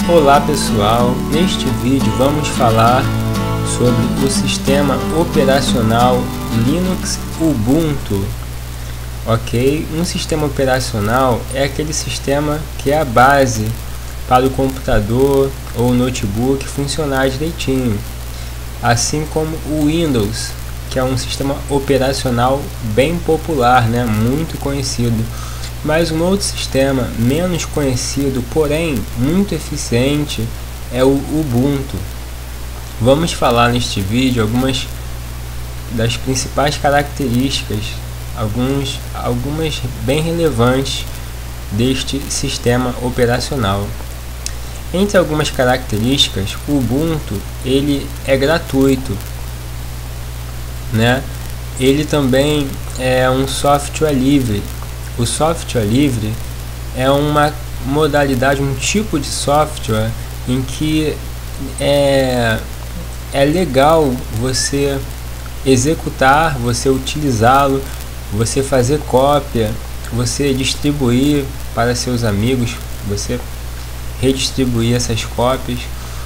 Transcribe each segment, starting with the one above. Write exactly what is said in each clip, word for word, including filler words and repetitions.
Olá pessoal, neste vídeo vamos falar sobre o sistema operacional Linux Ubuntu. Ok? Um sistema operacional é aquele sistema que é a base para o computador ou notebook funcionar direitinho, assim como o Windows, que é um sistema operacional bem popular, né? Muito conhecido. Mas um outro sistema menos conhecido, porém muito eficiente, é o Ubuntu. Vamos falar neste vídeo algumas das principais características, alguns, algumas bem relevantes deste sistema operacional. Entre algumas características, o Ubuntu ele é gratuito, né? Ele também é um software livre. O software livre é uma modalidade, um tipo de software em que é, é legal você executar, você utilizá-lo, você fazer cópia, você distribuir para seus amigos, você redistribuir essas cópias,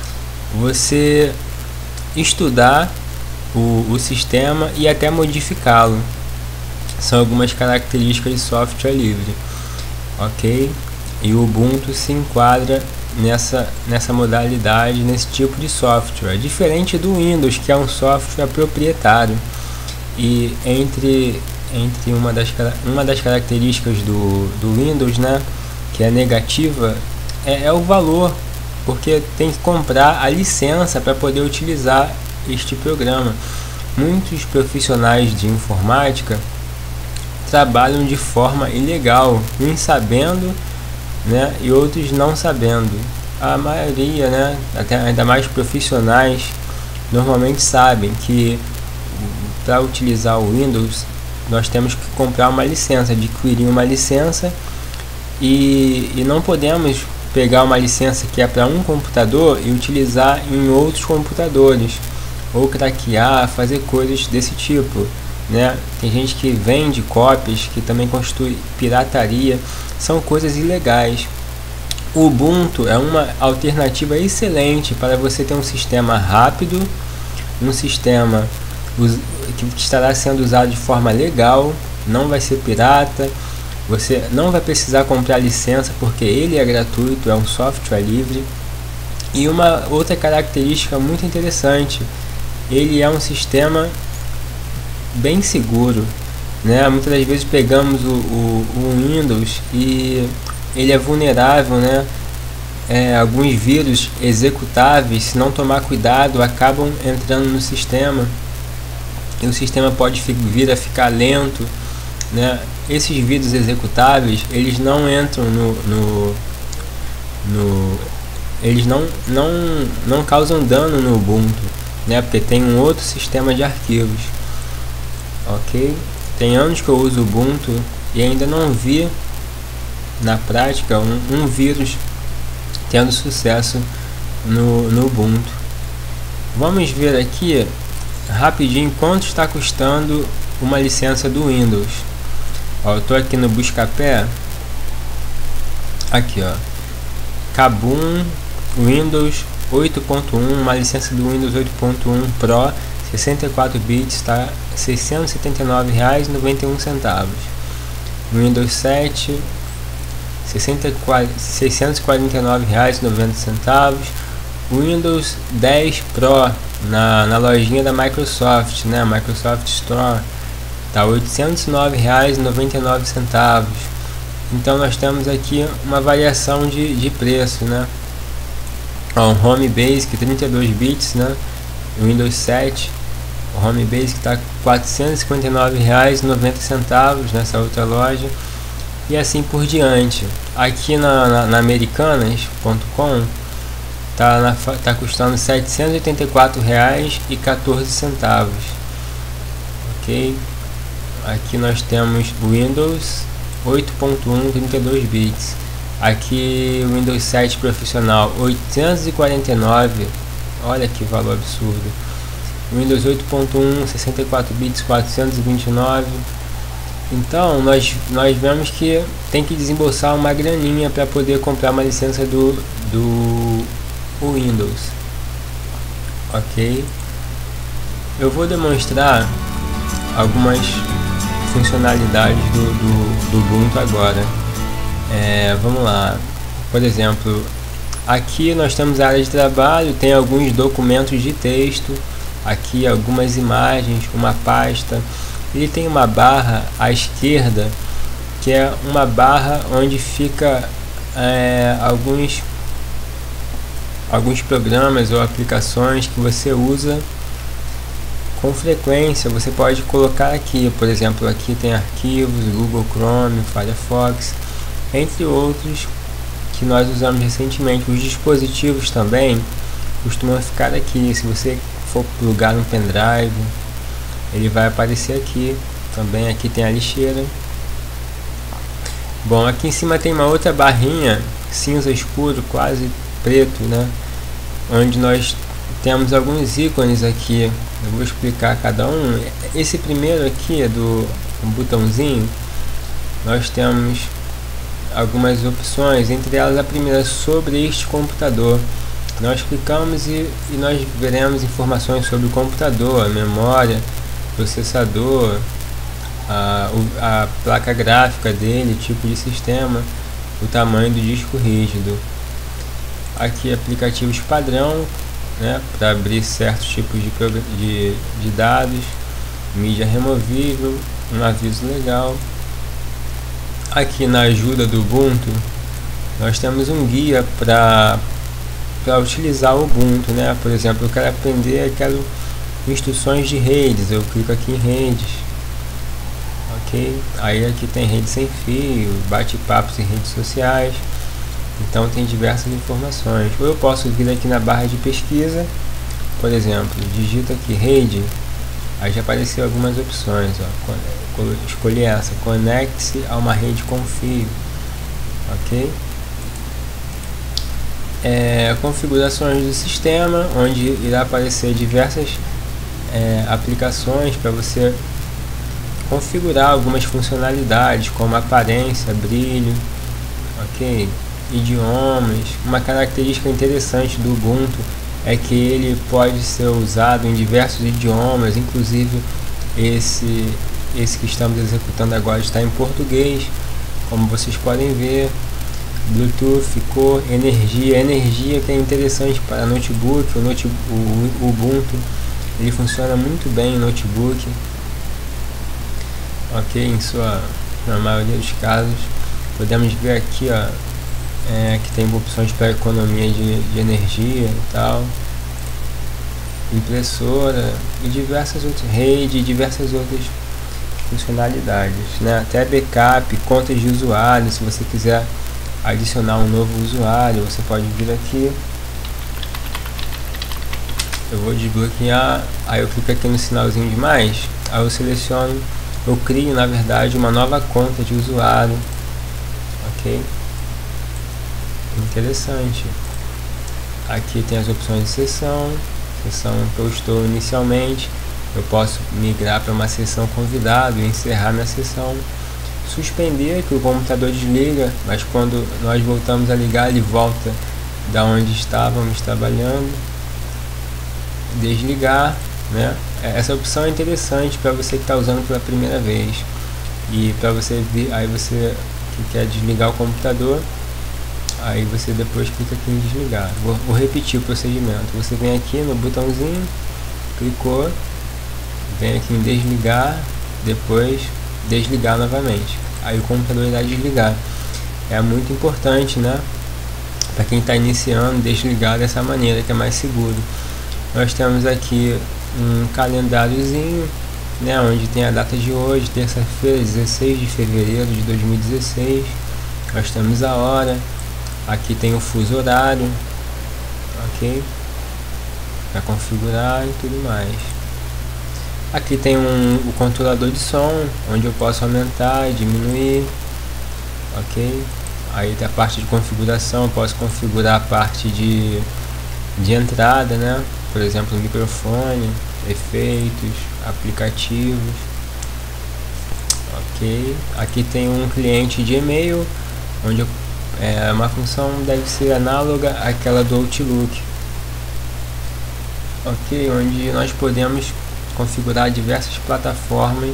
você estudar o, o sistema e até modificá-lo. São algumas características de software livre, ok? E o Ubuntu se enquadra nessa, nessa modalidade, nesse tipo de software, diferente do Windows, que é um software proprietário. E entre, entre uma, das, uma das características do, do Windows, né, que é negativa, é, é o valor, porque tem que comprar a licença para poder utilizar este programa. Muitos profissionais de informática trabalham de forma ilegal, uns sabendo, né, e outros não sabendo. A maioria, né, até ainda mais profissionais, normalmente sabem que para utilizar o Windows nós temos que comprar uma licença, adquirir uma licença, e, e não podemos pegar uma licença que é para um computador e utilizar em outros computadores, ou craquear, fazer coisas desse tipo. Né? Tem gente que vende cópias, que também constitui pirataria, são coisas ilegais. O Ubuntu é uma alternativa excelente para você ter um sistema rápido, um sistema que estará sendo usado de forma legal, não vai ser pirata, você não vai precisar comprar licença porque ele é gratuito, é um software livre. E uma outra característica muito interessante, ele é um sistema bem seguro, né? Muitas das vezes pegamos o, o, o Windows e ele é vulnerável, né? É, alguns vírus executáveis, se não tomar cuidado, acabam entrando no sistema e o sistema pode vir a ficar lento, né? Esses vírus executáveis, eles não entram no, no, no eles não, não, não causam dano no Ubuntu, né? Porque tem um outro sistema de arquivos. Ok? Tem anos que eu uso Ubuntu e ainda não vi na prática um, um vírus tendo sucesso no, no Ubuntu. Vamos ver aqui rapidinho quanto está custando uma licença do Windows. Ó, eu estou aqui no Buscapé, aqui ó, Kabum Windows oito ponto um, uma licença do Windows oito ponto um Pro sessenta e quatro bits, está seiscentos e setenta e nove reais e noventa e um centavos. Windows sete, seiscentos e quarenta e nove reais e noventa centavos. Windows dez Pro na, na lojinha da Microsoft, né, Microsoft Store, está oitocentos e nove reais e noventa e nove centavos. Então nós temos aqui uma variação de, de preço, né? Ó, um Home Basic trinta e dois bits, né, Windows sete. O Home Basic está quatrocentos e cinquenta e nove reais e noventa centavos nessa outra loja, e assim por diante. Aqui na, na, na americanas ponto com está tá custando setecentos e oitenta e quatro reais e quatorze centavos. Ok? Aqui nós temos Windows oito ponto um trinta e dois bits. Aqui o Windows sete profissional oitocentos e quarenta e nove. Olha que valor absurdo. Windows oito ponto um sessenta e quatro bits quatrocentos e vinte e nove. Então nós, nós vemos que tem que desembolsar uma graninha para poder comprar uma licença do, do Windows, ok? Eu vou demonstrar algumas funcionalidades do, do, do Ubuntu agora. É, vamos lá. Por exemplo, aqui nós temos a área de trabalho, tem alguns documentos de texto, aqui algumas imagens, uma pasta. Ele tem uma barra à esquerda, que é uma barra onde fica é, alguns alguns programas ou aplicações que você usa com frequência. Você pode colocar aqui, por exemplo, aqui tem arquivos, Google Chrome, Firefox, entre outros que nós usamos recentemente. Os dispositivos também costumam ficar aqui. Se você for plugar no pendrive, ele vai aparecer aqui também. Aqui tem a lixeira. Bom, aqui em cima tem uma outra barrinha cinza escuro, quase preto, né, onde nós temos alguns ícones aqui. Eu vou explicar cada um. Esse primeiro aqui é do um botãozinho. Nós temos algumas opções, entre elas a primeira, sobre este computador. Nós clicamos e, e nós veremos informações sobre o computador, a memória, processador, a, a placa gráfica dele, tipo de sistema, o tamanho do disco rígido. Aqui aplicativos padrão, né, para abrir certos tipos de, de, de dados, mídia removível, um aviso legal. Aqui na ajuda do Ubuntu nós temos um guia para para utilizar o Ubuntu, né? Por exemplo, eu quero aprender, eu quero instruções de redes, eu clico aqui em redes, ok? Aí aqui tem rede sem fio, bate-papos em redes sociais. Então tem diversas informações. Ou eu posso vir aqui na barra de pesquisa, por exemplo, digito aqui rede, aí já apareceu algumas opções, ó. Escolhi essa, conecte-se a uma rede com fio, ok? É, configurações do sistema, onde irá aparecer diversas é, aplicações para você configurar algumas funcionalidades, como aparência, brilho, ok? Idiomas. Uma característica interessante do Ubuntu é que ele pode ser usado em diversos idiomas, inclusive esse, esse que estamos executando agora está em português, como vocês podem ver. Bluetooth, cor, energia. Energia que é interessante para notebook. O, notebook, o, o Ubuntu ele funciona muito bem em notebook, ok? Em sua, na maioria dos casos. Podemos ver aqui, ó, é, que tem opções para economia de, de energia e tal, impressora e diversas outras, rede e diversas outras funcionalidades, né? Até backup, contas de usuário. Se você quiser adicionar um novo usuário, você pode vir aqui. Eu vou desbloquear, aí eu clico aqui no sinalzinho de mais, aí eu seleciono, eu crio na verdade uma nova conta de usuário, ok? Interessante. Aqui tem as opções de sessão, sessão que eu estou inicialmente. Eu posso migrar para uma sessão convidado e encerrar minha sessão. Suspender, que o computador desliga, mas quando nós voltamos a ligar ele volta da onde estávamos trabalhando. Desligar, né? Essa opção é interessante para você que está usando pela primeira vez. E para você vir, aí você que quer desligar o computador, aí você depois clica aqui em desligar. Vou, vou repetir o procedimento. Você vem aqui no botãozinho, clicou, vem aqui em desligar, depois desligar novamente. Aí o computador irá desligar. É muito importante, né, para quem está iniciando, desligar dessa maneira, que é mais seguro. Nós temos aqui um calendáriozinho, né, onde tem a data de hoje, terça-feira, dezesseis de fevereiro de dois mil e dezesseis. Nós temos a hora. Aqui tem o fuso horário, ok? Para configurar e tudo mais. Aqui tem um, o controlador de som, onde eu posso aumentar e diminuir, ok? Aí tem a parte de configuração, eu posso configurar a parte de, de entrada, né? Por exemplo, microfone, efeitos, aplicativos, ok? Aqui tem um cliente de e-mail, onde eu é uma função deve ser análoga àquela do Outlook, ok, onde nós podemos configurar diversas plataformas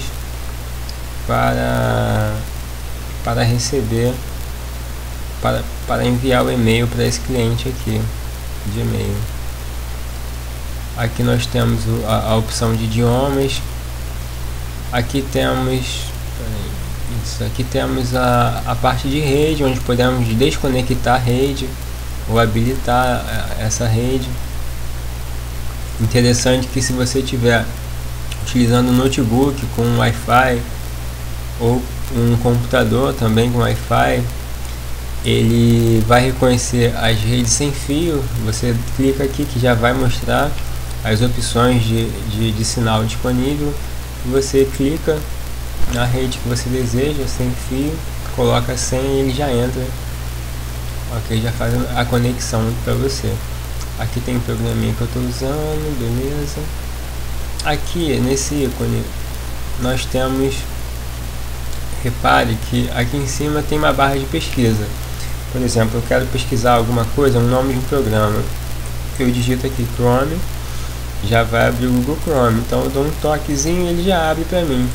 para para receber para, para enviar o e-mail para esse cliente aqui de e-mail. Aqui nós temos a, a opção de idiomas. Aqui temos isso, aqui temos a, a parte de rede, onde podemos desconectar a rede ou habilitar essa rede. Interessante que se você estiver utilizando um notebook com Wi-Fi ou um computador também com Wi-Fi, ele vai reconhecer as redes sem fio. Você clica aqui que já vai mostrar as opções de, de, de sinal disponível. Você clica na rede que você deseja sem fio, coloca a senha e ele já entra, ok, já faz a conexão para você. Aqui tem o programinha que eu estou usando, beleza. Aqui nesse ícone nós temos, repare que aqui em cima tem uma barra de pesquisa. Por exemplo, eu quero pesquisar alguma coisa, um nome de um programa, eu digito aqui Chrome, já vai abrir o Google Chrome. Então eu dou um toquezinho e ele já abre para mim,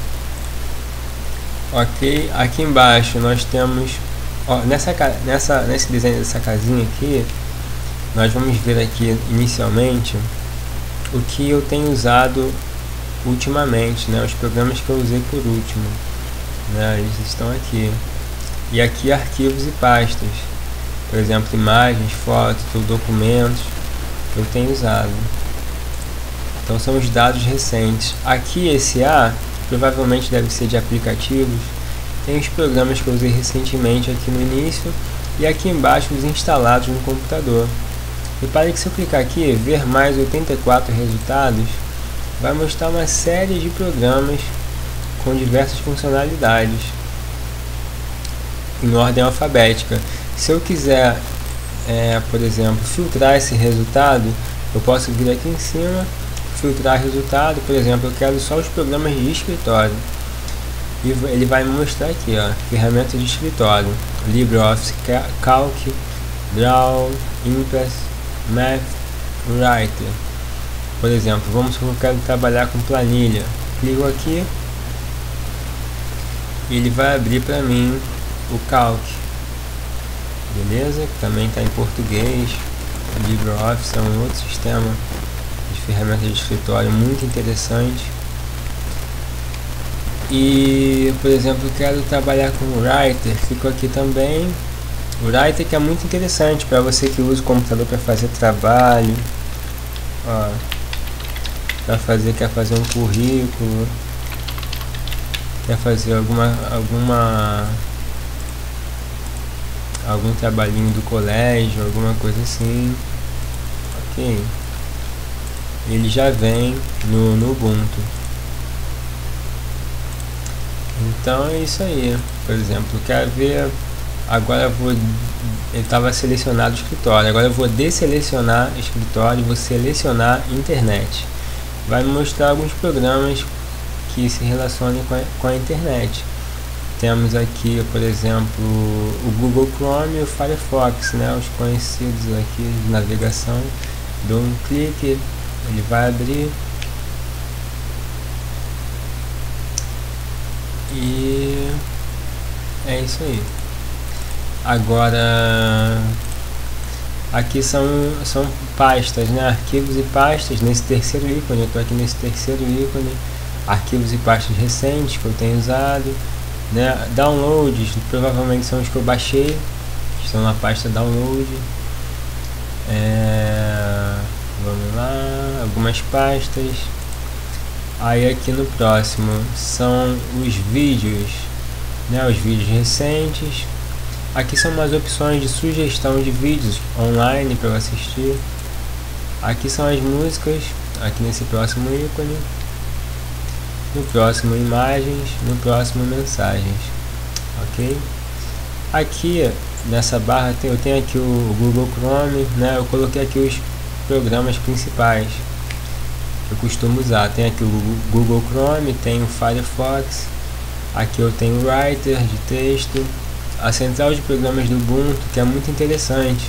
ok. Aqui embaixo nós temos, ó, nessa, nessa, nesse desenho dessa casinha aqui, nós vamos ver aqui inicialmente o que eu tenho usado ultimamente, né, os programas que eu usei por último, né, eles estão aqui. E aqui arquivos e pastas, por exemplo, imagens, fotos, documentos que eu tenho usado. Então são os dados recentes. Aqui esse A provavelmente deve ser de aplicativos. Tem os programas que eu usei recentemente aqui no início, e aqui embaixo os instalados no computador. Repare que se eu clicar aqui, ver mais oitenta e quatro resultados, vai mostrar uma série de programas com diversas funcionalidades em ordem alfabética. Se eu quiser, é, por exemplo, filtrar esse resultado, eu posso vir aqui em cima, filtrar resultado. Por exemplo, eu quero só os programas de escritório, e ele vai me mostrar aqui, ó, ferramentas de escritório: LibreOffice Calc, Draw, Impress, Math, Writer. Por exemplo, vamos supor que eu quero trabalhar com planilha, clico aqui e ele vai abrir para mim o Calc, beleza? Que também está em português. O LibreOffice é um outro sistema de ferramentas de escritório muito interessante. E, por exemplo, eu quero trabalhar com o Writer, fico aqui também. O Writer que é muito interessante para você que usa o computador para fazer trabalho, ó, para fazer, quer fazer um currículo, quer fazer alguma alguma algum trabalhinho do colégio, alguma coisa assim, ok. Ele já vem no, no Ubuntu. Então é isso aí. Por exemplo, eu quero ver, agora eu vou, ele estava selecionado o escritório, agora eu vou desselecionar escritório e vou selecionar internet. Vai me mostrar alguns programas que se relacionem com a, com a internet. Temos aqui, por exemplo, o Google Chrome e o Firefox, né, os conhecidos aqui de navegação. Dou um clique, ele vai abrir. E é isso aí. Agora aqui são, são pastas, né? Arquivos e pastas. Nesse terceiro ícone, eu estou aqui nesse terceiro ícone, arquivos e pastas recentes que eu tenho usado, né? Downloads, provavelmente são os que eu baixei, estão na pasta download. É, vamos lá, algumas pastas. Aí aqui no próximo são os vídeos, né, os vídeos recentes. Aqui são umas opções de sugestão de vídeos online para eu assistir. Aqui são as músicas, aqui nesse próximo ícone. No próximo imagens, no próximo mensagens, ok? Aqui nessa barra tem, eu tenho aqui o Google Chrome, né? Eu coloquei aqui os programas principais eu costumo usar. Tem aqui o Google Chrome, tem o Firefox, aqui eu tenho o Writer de texto, a central de programas do Ubuntu, que é muito interessante.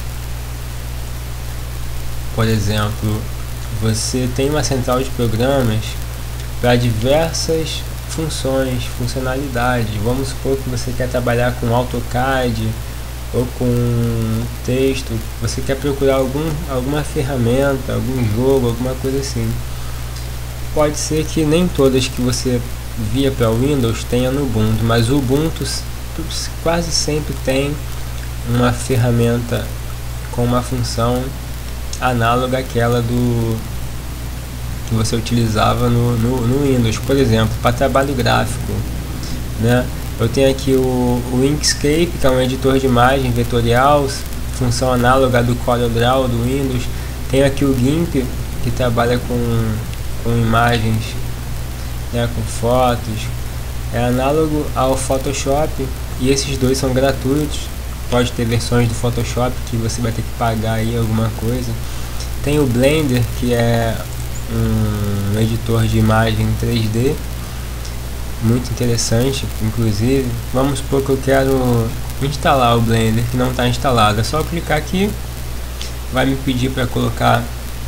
Por exemplo, você tem uma central de programas para diversas funções, funcionalidades. Vamos supor que você quer trabalhar com AutoCAD ou com texto, você quer procurar algum, alguma ferramenta, algum jogo, alguma coisa assim. Pode ser que nem todas que você via para o Windows tenha no Ubuntu, mas o Ubuntu quase sempre tem uma ferramenta com uma função análoga àquela do que você utilizava no, no, no Windows. Por exemplo, para trabalho gráfico, né? Eu tenho aqui o, o Inkscape, que é um editor de imagem vetorial, função análoga do CorelDRAW do Windows. Tenho aqui o GIMP, que trabalha com, com imagens, né, com fotos. É análogo ao Photoshop, e esses dois são gratuitos. Pode ter versões do Photoshop que você vai ter que pagar aí alguma coisa. Tem o Blender, que é um editor de imagem três D, muito interessante, inclusive. Vamos supor que eu quero instalar o Blender, que não está instalado. É só clicar aqui, vai me pedir para colocar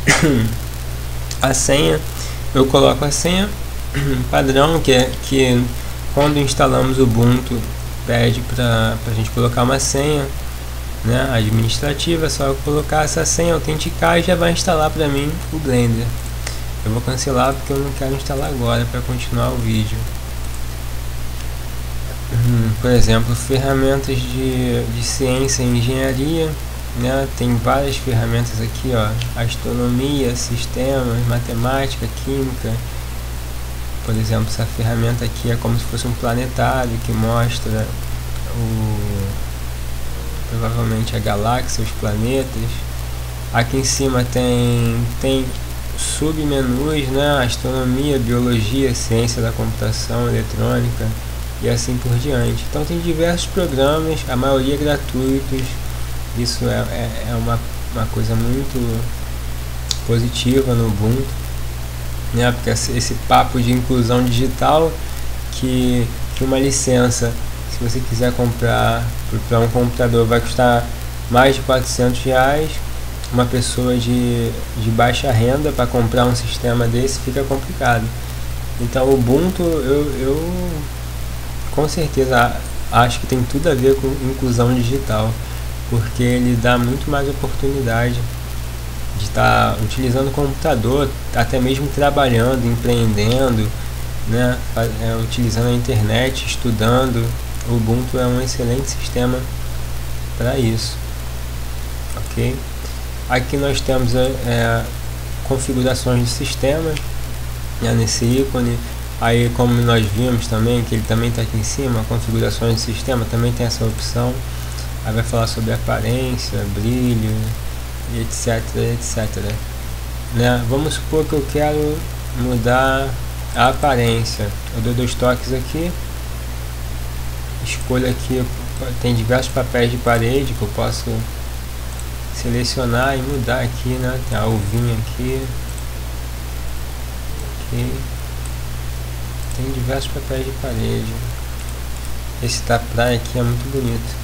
a senha. Eu coloco a senha padrão, que é que quando instalamos o Ubuntu pede para a gente colocar uma senha, né, administrativa. É só eu colocar essa senha, autenticar, e já vai instalar para mim o Blender. Eu vou cancelar porque eu não quero instalar agora, para continuar o vídeo. Hum, por exemplo, ferramentas de, de ciência e engenharia, né? Tem várias ferramentas aqui, ó: astronomia, sistemas, matemática, química. Por exemplo, essa ferramenta aqui é como se fosse um planetário que mostra o, provavelmente a galáxia, os planetas. Aqui em cima tem, tem submenus, né? Astronomia, biologia, ciência da computação, eletrônica e assim por diante. Então tem diversos programas, a maioria gratuitos. Isso é, é, é uma, uma coisa muito positiva no Ubuntu, né? Porque esse papo de inclusão digital, que, que uma licença, se você quiser comprar para um computador, vai custar mais de quatrocentos reais. Uma pessoa de, de baixa renda para comprar um sistema desse fica complicado. Então o Ubuntu, eu, eu com certeza acho que tem tudo a ver com inclusão digital, porque ele dá muito mais oportunidade de estar tá utilizando o computador, até mesmo trabalhando, empreendendo, né, é, utilizando a internet, estudando. O Ubuntu é um excelente sistema para isso, ok? Aqui nós temos é, configurações de sistema, né, nesse ícone. Aí, como nós vimos também, que ele também está aqui em cima, configurações de sistema, também tem essa opção. Aí vai falar sobre aparência, brilho, etc, etc, né? Vamos supor que eu quero mudar a aparência. Eu dou dois toques aqui, escolho aqui, tem diversos papéis de parede que eu posso selecionar e mudar aqui, né? Tem a uvinha aqui, ok. Tem diversos papéis de parede. Esse da praia aqui é muito bonito.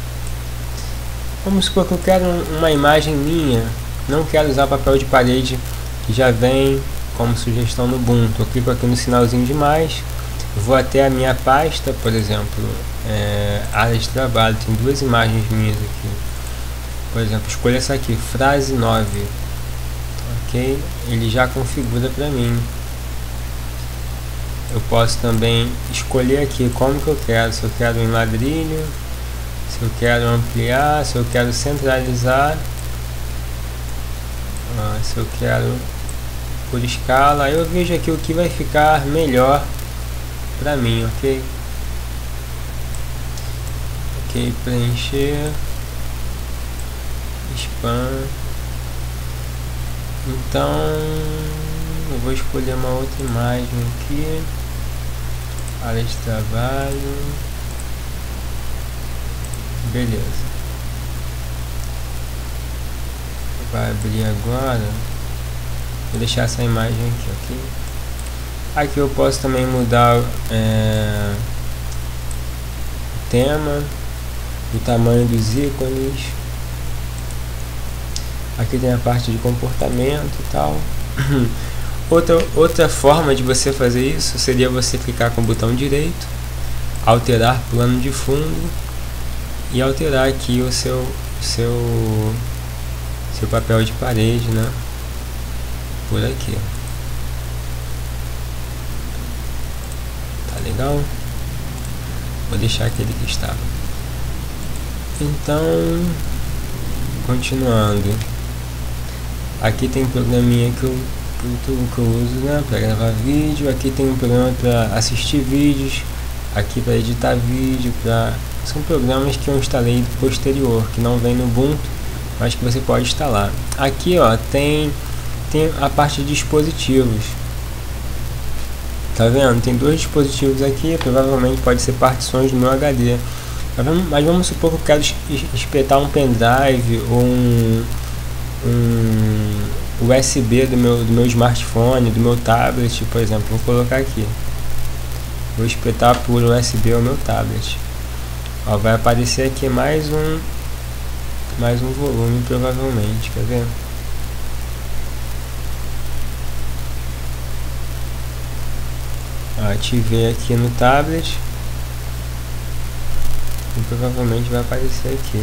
Vamos supor que eu quero uma imagem minha, não quero usar papel de parede que já vem como sugestão no Ubuntu. Eu clico aqui no sinalzinho de mais, vou até a minha pasta, por exemplo, é, área de trabalho, tem duas imagens minhas aqui. Por exemplo, escolha essa aqui, frase nove, ok? Ele já configura para mim. Eu posso também escolher aqui como que eu quero, se eu quero em ladrilho, se eu quero ampliar, se eu quero centralizar, ah, se eu quero por escala. Eu vejo aqui o que vai ficar melhor para mim, ok? Ok, preencher, spam. Então eu vou escolher uma outra imagem aqui, área de trabalho, beleza. Vai abrir agora, vou deixar essa imagem aqui, ok? Aqui eu posso também mudar é, o tema, o tamanho dos ícones. Aqui tem a parte de comportamento e tal. Outra, outra forma de você fazer isso seria você clicar com o botão direito, alterar plano de fundo e alterar aqui o seu, seu, seu papel de parede, né? Por aqui. Tá legal? Vou deixar aquele que estava. Então, continuando. Aqui tem um programinha que eu, que eu, que eu uso, né, para gravar vídeo. Aqui tem um programa para assistir vídeos. Aqui para editar vídeo. Pra... São programas que eu instalei posterior, que não vem no Ubuntu, mas que você pode instalar. Aqui, ó, tem, tem a parte de dispositivos. Tá vendo? Tem dois dispositivos aqui. Provavelmente pode ser partições do meu H D. Mas vamos supor que eu quero espetar um pendrive ou um, um U S B do meu, do meu smartphone, do meu tablet, por exemplo. Vou colocar aqui. Vou espetar por U S B o meu tablet. Ó, vai aparecer aqui mais um, mais um volume, provavelmente. Quer ver? Ó, ativei aqui no tablet. E provavelmente vai aparecer aqui.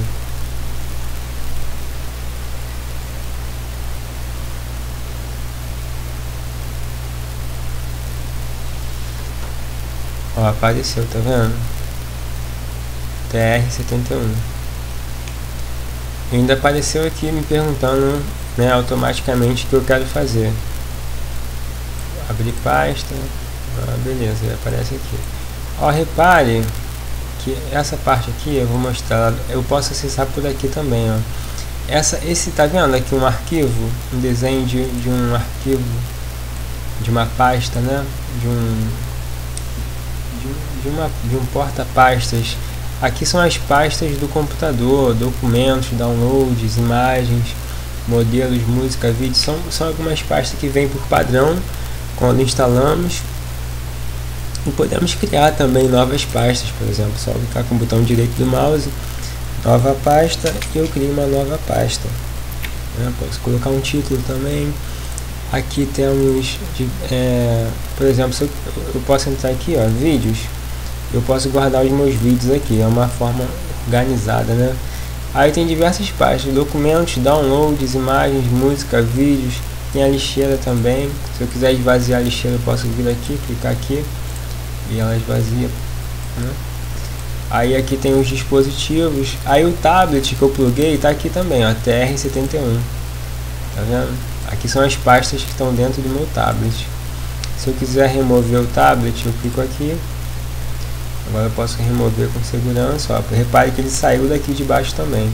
Ó, apareceu, tá vendo? T R setenta e um. E ainda apareceu aqui me perguntando, né, automaticamente o que eu quero fazer. Abrir pasta. Ah, beleza, ele aparece aqui. Ó, repare que essa parte aqui eu vou mostrar, eu posso acessar por aqui também, ó. Essa, esse, tá vendo aqui um arquivo, um desenho de, de um arquivo, de uma pasta, né, de um, de, de uma, de um porta-pastas. Aqui são as pastas do computador, documentos, downloads, imagens, modelos, música, vídeo, são, são algumas pastas que vêm por padrão quando instalamos. E podemos criar também novas pastas, por exemplo, só clicar com o botão direito do mouse, nova pasta, e eu crio uma nova pasta. Eu posso colocar um título também. Aqui temos, de, é, por exemplo, se eu, eu posso entrar aqui, ó, vídeos, eu posso guardar os meus vídeos aqui, é uma forma organizada, né? Aí tem diversas pastas, documentos, downloads, imagens, música, vídeos, tem a lixeira também. Se eu quiser esvaziar a lixeira, eu posso vir aqui, clicar aqui, e ela esvazia, né? Aí aqui tem os dispositivos. Aí o tablet que eu pluguei tá aqui também, ó, T R setenta e um. Tá vendo? Aqui são as pastas que estão dentro do meu tablet. Se eu quiser remover o tablet, eu clico aqui. Agora eu posso remover com segurança, ó. Repare que ele saiu daqui de baixo também.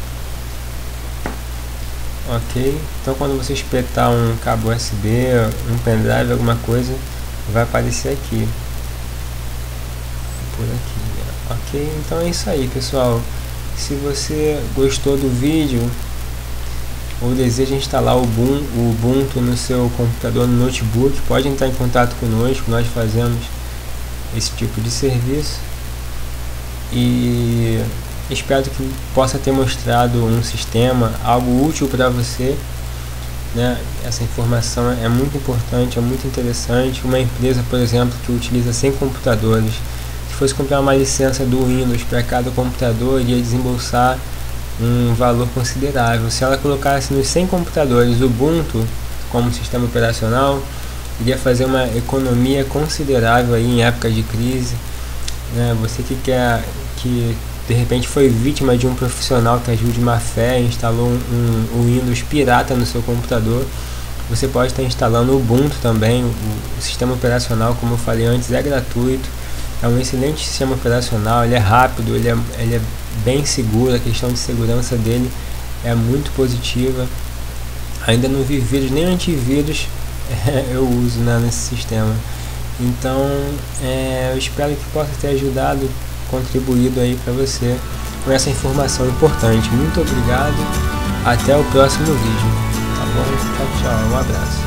Ok? Então quando você espetar um cabo U S B, um pendrive, alguma coisa, vai aparecer aqui. Por aqui, ok? Então é isso aí, pessoal. Se você gostou do vídeo ou deseja instalar o Ubuntu no seu computador, no notebook, pode entrar em contato conosco, nós fazemos esse tipo de serviço. E espero que possa ter mostrado um sistema, algo útil para você, né? Essa informação é muito importante, é muito interessante. Uma empresa, por exemplo, que utiliza cem computadores, se fosse comprar uma licença do Windows para cada computador, iria desembolsar um valor considerável. Se ela colocasse nos cem computadores o Ubuntu como sistema operacional, iria fazer uma economia considerável aí em época de crise, né? Você que quer, que de repente foi vítima de um profissional que agiu de má fé e instalou um, um Windows pirata no seu computador, você pode estar instalando o Ubuntu também. O, o sistema operacional, como eu falei antes, é gratuito. É um excelente sistema operacional, ele é rápido, ele é, ele é bem seguro, a questão de segurança dele é muito positiva. Ainda não vi vírus, nem antivírus eu uso, né, nesse sistema. Então é, eu espero que possa ter ajudado, contribuído aí para você com essa informação importante. Muito obrigado, até o próximo vídeo, tá bom? Tchau, tchau, um abraço.